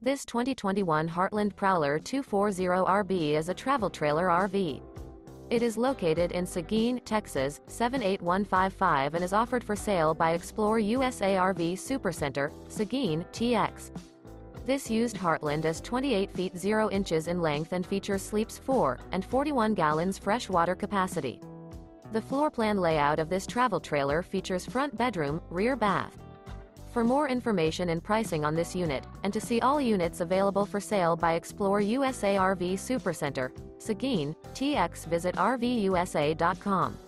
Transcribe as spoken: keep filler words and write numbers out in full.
This twenty twenty-one Heartland Prowler two forty R V is a travel trailer R V. It is located in Seguin, Texas, seven eight one five five and is offered for sale by ExploreUSA R V Supercenter, Seguin, T X. This used Heartland is twenty-eight feet zero inches in length and features sleeps four and forty-one gallons fresh water capacity. The floor plan layout of this travel trailer features front bedroom, rear bath. For more information and pricing on this unit, and to see all units available for sale by ExploreUSA R V Supercenter, Seguin, T X, visit R V U S A dot com.